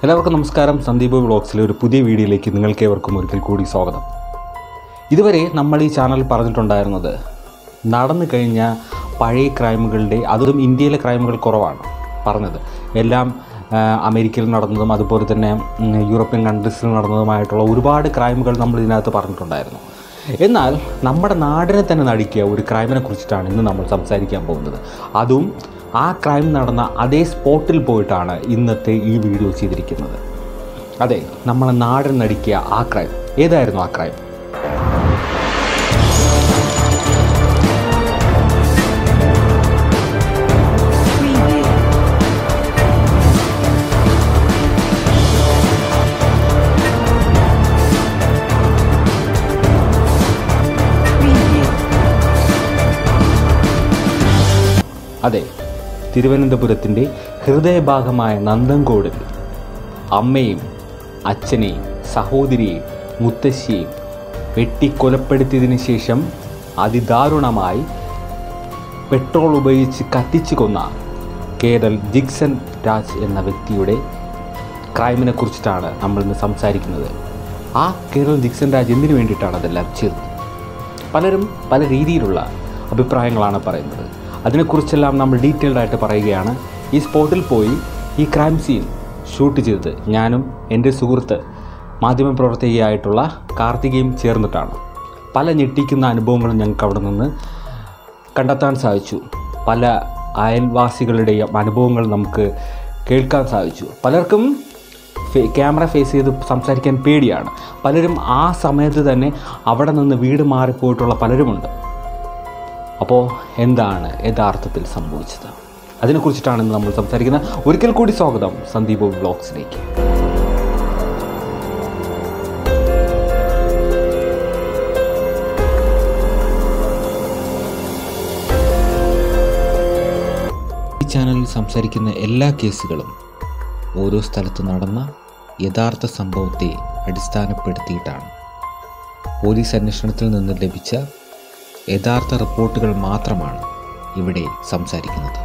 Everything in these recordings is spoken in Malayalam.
എല്ലാവർക്കും നമസ്കാരം. സന്ദീപ് വ്ളോഗ്സിലെ ഒരു പുതിയ വീഡിയോയിലേക്ക് നിങ്ങൾക്കേവർക്കും ഒരിക്കൽ കൂടി സ്വാഗതം. ഇതുവരെ നമ്മൾ ഈ ചാനൽ പറഞ്ഞിട്ടുണ്ടായിരുന്നത് നടന്നു കഴിഞ്ഞ പഴയ ക്രൈമുകളുടെ, അതും ഇന്ത്യയിലെ ക്രൈമുകൾ കുറവാണ് പറഞ്ഞത്, എല്ലാം അമേരിക്കയിൽ നടന്നതും അതുപോലെ തന്നെ യൂറോപ്യൻ കൺട്രീസിൽ നടന്നതുമായിട്ടുള്ള ഒരുപാട് ക്രൈമുകൾ നമ്മൾ ഇതിനകത്ത് പറഞ്ഞിട്ടുണ്ടായിരുന്നു. എന്നാൽ നമ്മുടെ നാടിനെ തന്നെ നടുക്കിയ ഒരു ക്രൈമിനെ കുറിച്ചിട്ടാണ് ഇന്ന് നമ്മൾ സംസാരിക്കാൻ പോകുന്നത്. അതും ആ ക്രൈം നടന്ന അതേ സ്പോട്ടിൽ പോയിട്ടാണ് ഇന്നത്തെ ഈ വീഡിയോ ചെയ്തിരിക്കുന്നത്. അതെ, നമ്മളെ നാടിനെ നടുക്കിയ ആ ക്രൈം. ഏതായിരുന്നു ആ ക്രൈം? അതെ, തിരുവനന്തപുരത്തിൻ്റെ ഹൃദയഭാഗമായ നന്തൻകോടിൽ അമ്മയും അച്ഛനെയും സഹോദരിയെയും മുത്തശ്ശിയെയും വെട്ടിക്കൊലപ്പെടുത്തിയതിന് ശേഷം അതിദാരുണമായി പെട്രോൾ ഉപയോഗിച്ച് കത്തിച്ചു കൊന്ന കേരൽ ജിക്സൺ രാജ് എന്ന വ്യക്തിയുടെ ക്രൈമിനെ കുറിച്ചിട്ടാണ് നമ്മളിന്ന് സംസാരിക്കുന്നത്. ആ കേരൽ ജിക്സൺ രാജ് എന്തിനു വേണ്ടിയിട്ടാണ് അതെല്ലാം ചെയ്തത്? പലരും പല രീതിയിലുള്ള അഭിപ്രായങ്ങളാണ് പറയുന്നത്. അതിനെക്കുറിച്ചെല്ലാം നമ്മൾ ഡീറ്റെയിൽഡ് ആയിട്ട് പറയുകയാണ്. ഈ സ്പോട്ടിൽ പോയി ഈ ക്രൈം സീൻ ഷൂട്ട് ചെയ്തത് ഞാനും എൻ്റെ സുഹൃത്ത് മാധ്യമപ്രവർത്തകയായിട്ടുള്ള കാർത്തികയും ചേർന്നിട്ടാണ്. പല ഞെട്ടിക്കുന്ന അനുഭവങ്ങളും ഞങ്ങൾക്ക് അവിടെ നിന്ന് കണ്ടെത്താൻ സാധിച്ചു. പല അയൽവാസികളുടെയും അനുഭവങ്ങൾ നമുക്ക് കേൾക്കാൻ സാധിച്ചു. പലർക്കും ക്യാമറ ഫേസ് ചെയ്ത് സംസാരിക്കാൻ പേടിയാണ്. പലരും ആ സമയത്ത് തന്നെ അവിടെ നിന്ന് വീട് മാറിപ്പോയിട്ടുള്ള പലരുമുണ്ട്. അപ്പോൾ എന്താണ് യഥാർത്ഥത്തിൽ സംഭവിച്ചത്? അതിനെക്കുറിച്ചിട്ടാണ് ഇന്ന് നമ്മൾ സംസാരിക്കുന്നത്. ഒരിക്കൽ കൂടി സ്വാഗതം സന്ദീപ് വ്ളോഗ്സിലേക്ക്. ഈ ചാനലിൽ സംസാരിക്കുന്ന എല്ലാ കേസുകളും ഓരോ സ്ഥലത്ത് നടന്ന യഥാർത്ഥ സംഭവത്തെ അടിസ്ഥാനപ്പെടുത്തിയിട്ടാണ്. പോലീസ് അന്വേഷണത്തിൽ നിന്ന് ലഭിച്ച യഥാർത്ഥ റിപ്പോർട്ടുകൾ മാത്രമാണ് ഇവിടെ സംസാരിക്കുന്നത്.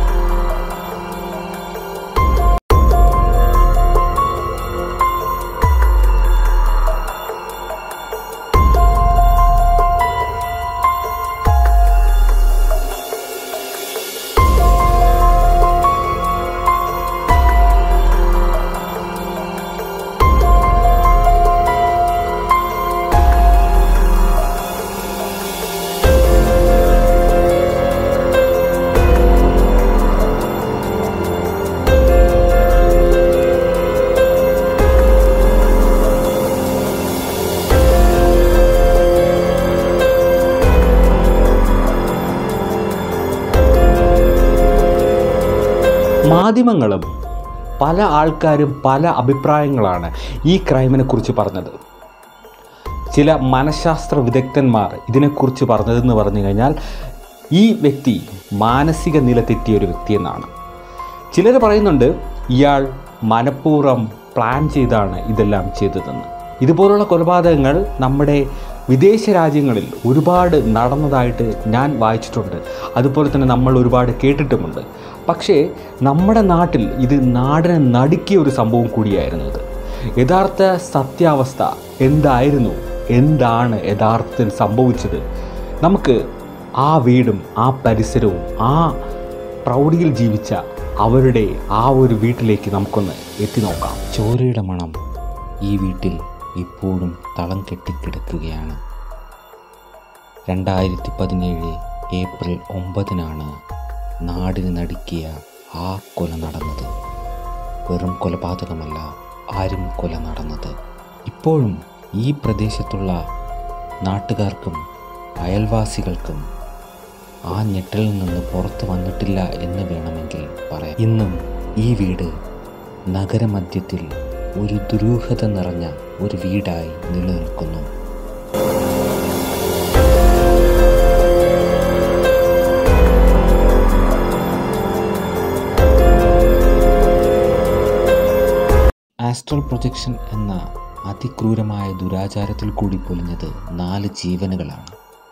മാധ്യമങ്ങളും പല ആൾക്കാരും പല അഭിപ്രായങ്ങളാണ് ഈ ക്രൈമിനെ കുറിച്ച് പറഞ്ഞത്. ചില മനഃശാസ്ത്ര വിദഗ്ധന്മാർ ഇതിനെക്കുറിച്ച് പറഞ്ഞതെന്ന് പറഞ്ഞു കഴിഞ്ഞാൽ ഈ വ്യക്തി മാനസിക നില തെറ്റിയ ഒരു വ്യക്തിയെന്നാണ്. ചിലർ പറയുന്നുണ്ട് ഇയാൾ മനഃപൂർവ്വം പ്ലാൻ ചെയ്താണ് ഇതെല്ലാം ചെയ്തതെന്ന്. ഇതുപോലുള്ള കൊലപാതകങ്ങൾ നമ്മുടെ വിദേശ രാജ്യങ്ങളിൽ ഒരുപാട് നടന്നതായിട്ട് ഞാൻ വായിച്ചിട്ടുണ്ട്. അതുപോലെ തന്നെ നമ്മൾ ഒരുപാട് കേട്ടിട്ടുമുണ്ട്. പക്ഷേ നമ്മുടെ നാട്ടിൽ ഇത് നാടിനെ നടുക്കിയ ഒരു സംഭവം കൂടിയായിരുന്നു ഇത്. യഥാർത്ഥ സത്യാവസ്ഥ എന്തായിരുന്നു, എന്താണ് യഥാർത്ഥത്തിൽ സംഭവിച്ചത്? നമുക്ക് ആ വീടും ആ പരിസരവും ആ പ്രൗഢിയിൽ ജീവിച്ച അവരുടെ ആ ഒരു വീട്ടിലേക്ക് നമുക്കൊന്ന് എത്തി നോക്കാം. ചോരയുടെ മണം ഈ വീട്ടിൽ ഇപ്പോഴും തളം കെട്ടിക്കിടക്കുകയാണ്. 2017 ഏപ്രിൽ 9 നാടിന് നടുക്കിയ ആ കൊല നടന്നത്. വെറും കൊലപാതകമല്ല, ആരും കൊല നടന്നത്. ഇപ്പോഴും ഈ പ്രദേശത്തുള്ള നാട്ടുകാർക്കും അയൽവാസികൾക്കും ആ ഞെട്ടലിൽ നിന്ന് പുറത്തു വന്നിട്ടില്ല എന്ന് വേണമെങ്കിൽ പറയാം. ഇന്നും ഈ വീട് നഗരമധ്യത്തിൽ ഒരു ദുരൂഹത നിറഞ്ഞ ഒരു വീടായി നിലനിൽക്കുന്നു. ആസ്ട്രൽ പ്രൊജക്ഷൻ എന്ന അതിക്രൂരമായ ദുരാചാരത്തിൽ കൂടി പൊലിഞ്ഞത് 4 ജീവനുകളാണ്.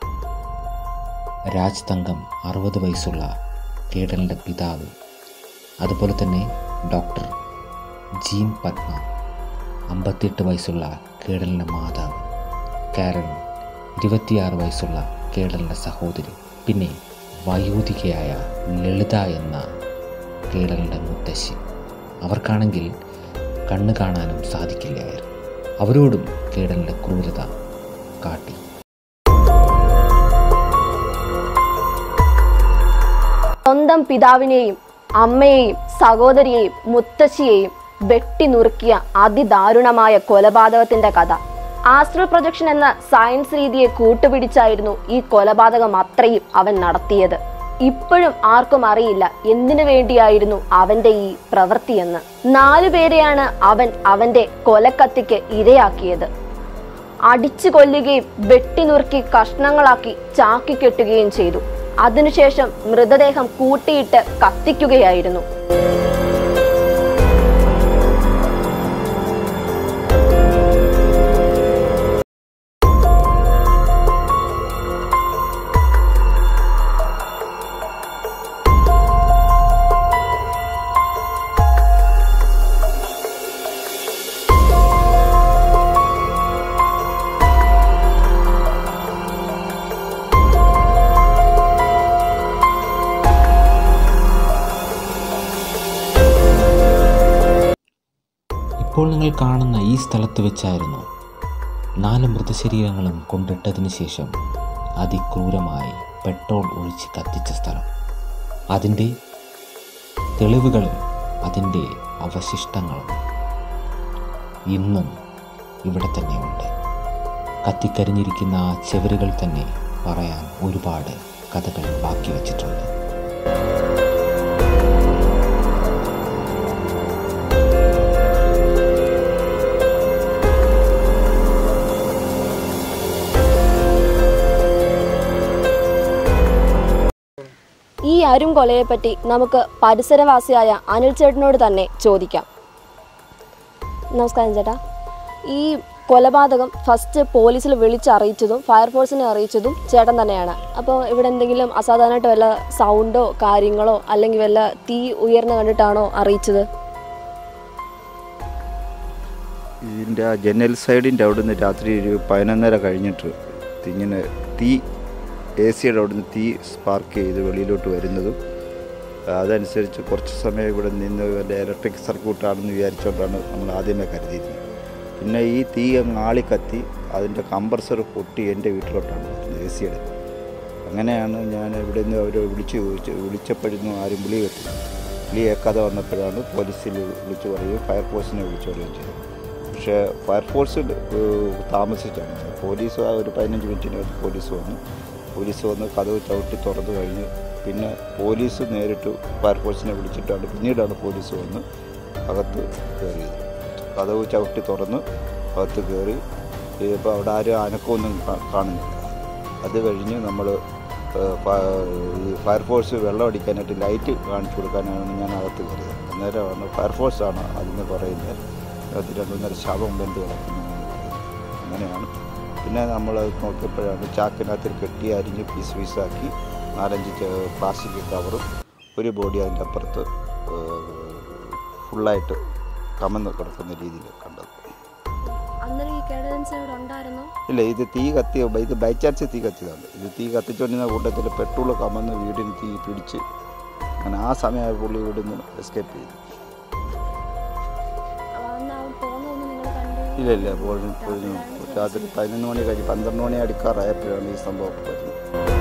രാജ് തങ്കം 60 വയസ്സുള്ള കേടലിൻ്റെ പിതാവ്, അതുപോലെ തന്നെ ഡോക്ടർ ജീൻ പത്മ, 58 വയസ്സുള്ള കേടലിൻ്റെ മാതാവ് കാരൻ, 26 വയസ്സുള്ള കേടലിൻ്റെ സഹോദരി, പിന്നെ വയോധികയായ ലളിത എന്ന കേടലിൻ്റെ മുത്തശ്ശി. അവർക്കാണെങ്കിൽ കണ്ണ് കാണാനും സാധിക്കില്ലായിരുന്നു. അവരോടും കേടലിൻ്റെ ക്രൂരത കാട്ടി. സ്വന്തം പിതാവിനെയും അമ്മയെയും സഹോദരിയെയും മുത്തശ്ശിയെയും വെട്ടി നുറുക്കിയ അതിദാരുണമായ കൊലപാതകത്തിന്റെ കഥ. ആസ്ട്രൽ പ്രൊജക്ഷൻ എന്ന സയൻസ് രീതിയെ കൂട്ടുപിടിച്ചായിരുന്നു ഈ കൊലപാതകം അത്രയും അവൻ നടത്തിയത്. ഇപ്പോഴും ആർക്കും അറിയില്ല എന്തിനു വേണ്ടിയായിരുന്നു അവന്റെ ഈ പ്രവൃത്തിയെന്ന്. 4 പേരെയാണ് അവൻ അവന്റെ കൊലക്കത്തിക്ക് ഇരയാക്കിയത്. അടിച്ചു കൊല്ലുകയും വെട്ടി നുറുക്കി കഷ്ണങ്ങളാക്കി ചാക്കി കെട്ടുകയും ചെയ്തു. അതിനുശേഷം മൃതദേഹം കൂട്ടിയിട്ട് കത്തിക്കുകയായിരുന്നു. ഇപ്പോൾ നിങ്ങൾ കാണുന്ന ഈ സ്ഥലത്ത് വെച്ചായിരുന്നു 4 മൃതശരീരങ്ങളും കൊണ്ടിട്ടതിന് ശേഷം അതിക്രൂരമായി പെട്രോൾ ഒഴിച്ച് കത്തിച്ച സ്ഥലം. അതിൻ്റെ തെളിവുകളും അതിൻ്റെ അവശിഷ്ടങ്ങളും ഇന്നും ഇവിടെ തന്നെയുണ്ട്. കത്തിക്കരിഞ്ഞിരിക്കുന്ന ആ ചുവരുകൾ തന്നെ പറയാൻ ഒരുപാട് കഥകൾ ബാക്കി വച്ചിട്ടുണ്ട്. ഈ അരും കൊലയെപ്പറ്റി നമുക്ക് പരിസരവാസിയായ അനിൽ ചേട്ടനോട് തന്നെ ചോദിക്കാം. നമസ്കാരം ചേട്ടാ. ഈ കൊലപാതകം ഫസ്റ്റ് പോലീസിൽ വിളിച്ചറിയിച്ചതും ഫയർഫോഴ്സിനെ അറിയിച്ചതും ചേട്ടൻ തന്നെയാണ്. അപ്പോൾ ഇവിടെ എന്തെങ്കിലും അസാധാരണമായിട്ട് വല്ല സൗണ്ടോ കാര്യങ്ങളോ അല്ലെങ്കിൽ വല്ല തീ ഉയർന്നു കണ്ടിട്ടാണോ അറിയിച്ചത്? ഇതിൻ്റെ ആ ജനൽ സൈഡിൻ്റെ അവിടെ നിന്ന് രാത്രി ഒരു 11:30 കഴിഞ്ഞിട്ട് ഇങ്ങനെ തീ AC-യുടെ അവിടെ നിന്ന് തീ സ്പാർക്ക് ചെയ്ത് വെളിയിലോട്ട് വരുന്നതും അതനുസരിച്ച് കുറച്ച് സമയം ഇവിടെ നിന്ന് വല്ല ഇലക്ട്രിക് സർക്യൂട്ടാണെന്ന് വിചാരിച്ചുകൊണ്ടാണ് നമ്മൾ ആദ്യമേ കരുതിയിരുന്നത്. പിന്നെ ഈ തീ ആളി കത്തി അതിൻ്റെ കംപ്രസർ പൊട്ടി എൻ്റെ വീട്ടിലോട്ടാണ് വരുന്നത്, AC-യുടെ. അങ്ങനെയാണ് ഞാൻ ഇവിടെ നിന്ന് അവർ വിളിച്ചപ്പോഴൊന്നും ആരും വിളി കേൾക്കാതെ വന്നപ്പോഴാണ് പോലീസിൽ വിളിച്ച് പറയുകയും ഫയർഫോഴ്സിനെ വിളിച്ച് പറയുകയും ചെയ്തത്. പക്ഷേ ഫയർഫോഴ്സ് താമസിച്ചാണ്. പോലീസ് ഒരു 15 മിനിറ്റിനകത്ത് പോലീസ് വന്ന് കതവ് ചവിട്ടി തുറന്നു കഴിഞ്ഞ് പിന്നെ പോലീസ് നേരിട്ട് ഫയർഫോഴ്സിനെ വിളിച്ചിട്ടാണ് പിന്നീടാണ് പോലീസ് വന്ന് അകത്ത് കയറിയത്. കതവ് ചവിട്ടി തുറന്ന് അകത്ത് കയറി ഇപ്പോൾ അവിടെ ആരും അനക്കമൊന്നും കാണുന്നില്ല. അത് കഴിഞ്ഞ് നമ്മൾ ഫയർഫോഴ്സ് വെള്ളം അടിക്കാനായിട്ട് ലൈറ്റ് കാണിച്ചു കൊടുക്കാനാണ് ഞാൻ അകത്ത് കയറിയത്. അന്നേരമാണ് ഫയർഫോഴ്സാണ് അതിന് പറയുന്നത് അതിന് 2-3 ശവം ബന്ധു കിടക്കുന്നതെന്ന് പറയുന്നത്. അങ്ങനെയാണ് പിന്നെ നമ്മളത് നോക്കിയപ്പോഴാണ് ചാക്കിനകത്തിൽ കെട്ടി അരിഞ്ഞ് പീസാക്കി 4-5 പ്ലാസ്റ്റിക് കവറും ഒരു ബോഡി അതിൻ്റെ അപ്പുറത്ത് ഫുള്ളായിട്ട് കമന്ന് കിടക്കുന്ന രീതിയിൽ കണ്ടത്. ഇല്ല, ഇത് തീ കത്തിയ ഇത് ബൈ ചാൻസ് തീ കത്തിയതാണ്. ഇത് തീ കത്തിച്ചുകൊണ്ടിരുന്ന കൂട്ടത്തിൽ പെട്രോൾ കമന്ന് വീടിന് തീ പിടിച്ച് അങ്ങനെ ആ സമയം പുള്ളി ഇവിടുന്ന് എസ്കേപ്പ് ചെയ്തു. ഇല്ല രാത്രി 11 മണി കഴിഞ്ഞ് 12 മണി അടുക്കാറായപ്പോഴാണ് ഈ സംഭവം വരുന്നത്.